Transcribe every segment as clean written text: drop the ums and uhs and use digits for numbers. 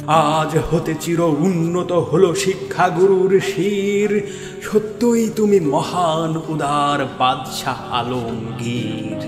আজ হতে চির উন্নত হলো শিক্ষাগুরুর শির, সত্যই তুমি মহান উদার বাদশাহ আলমগীর।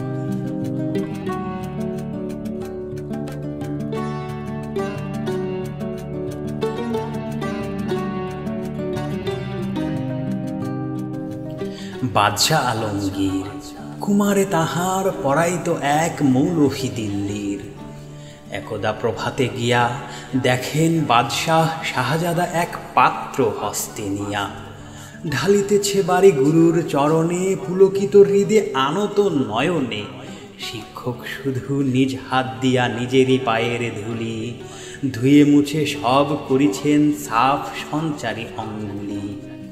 বাদশাহ আলমগীর কুমারে তাহার পড়াইত এক মৌলভী দিল্লির। একদা প্রভাতে গিয়া দেখেন বাদশাহ শাহজাদা এক পাত্র হস্তে নিয়া, ঢালিতেছে বাড়ি গুরুর চরণে, পুলকিত হৃদে আনত নয়নে। শিক্ষক শুধু নিজ হাত দিয়া নিজেরই পায়ের ধুলি, ধুয়ে মুছে সব করিছেন সাফ সঞ্চারী অঙ্গুলি।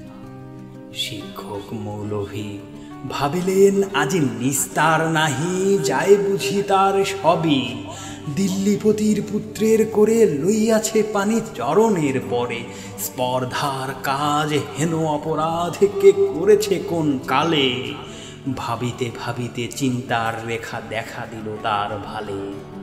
শিক্ষক মৌলভী ভাবিলেন আজি নিস্তার নাহি, যায় বুঝি তার সবই। দিল্লিপতির পুত্রের করে লইয়াছে পানি চরণের পরে, স্পর্ধার কাজ হেন অপরাধ কে করেছে কোন কালে। ভাবিতে ভাবিতে চিন্তার রেখা দেখা দিল তার ভালে।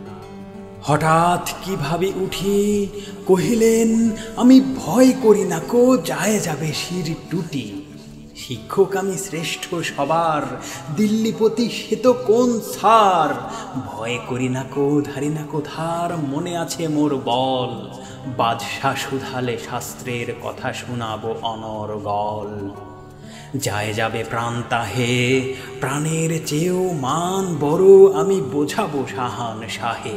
হঠাৎ কি ভাবি উঠি কহিলেন, আমি ভয় করি না কো, যায় যাবে শির টুটি। শিক্ষক আমি শ্রেষ্ঠ সবার, দিল্লিপতি সে তো কোন ছার। ভয় করি না কো, ধারি না কোথার, মনে আছে মোর বল। বাদশাহ শুধালে শাস্ত্রের কথা শোনাবো অনর্গল। যায় যাবে প্রাণ তাহে, প্রাণের চেয়েও মান বড়, আমি বোঝাবো শাহান শাহে।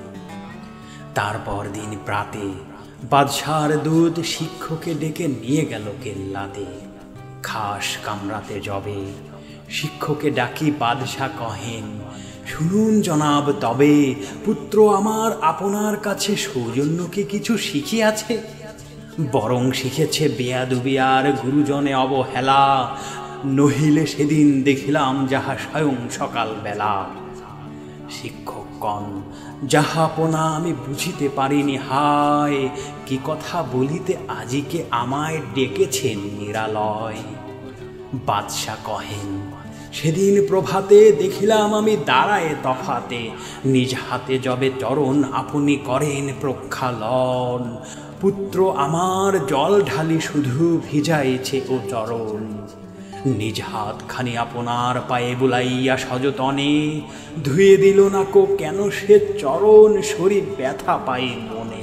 তারপর দিন প্রাতে বাদশার দূত শিক্ষকে ডেকে নিয়ে গেল কেল্লাতে। খাস কামরাতে যবে শিক্ষকে ডাকি বাদশাহ কহেন, শুনুন জনাব তবে, পুত্র আমার আপনার কাছে সৌজন্য কি কিছু শিখিয়াছে? বরং শিখেছে বেয়াদবি আর গুরুজনে অবহেলা, নহিলে সেদিন দেখিলাম যাহা স্বয়ং সকাল বেলা। শিক্ষক কন, যাহাপনা আমি বুঝিতে পারিনি হায়, কি কথা বলিতে আজিকে আমায় ডেকেছেন নিরালয়। বাদশাহ কহেন, সেদিন প্রভাতে দেখিলাম আমি দাঁড়ায় তফাতে, নিজ হাতে যবে চরণ আপনি করেন প্রক্ষালন। পুত্র আমার জল ঢালি শুধু ভিজাইছে ও চরণ, নিজ হাতখানি আপনার পায়ে বুলাইয়া সযতনে, ধুয়ে দিল না কো কেন সে চরণ, শরীর ব্যথা পাই মনে।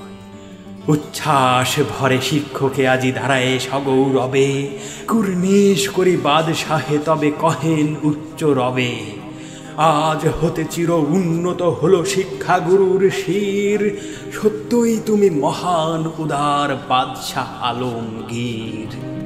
উচ্ছ্বাস ভরে শিক্ষকে আজি দাঁড়ায় সগৌরবে, কুর্নিশ করি বাদশাহে তবে কহেন উচ্চ রবে। আজ হতে চির উন্নত হলো শিক্ষাগুরুর শির, সত্যই তুমি মহান উদার বাদশাহ আলমগীর।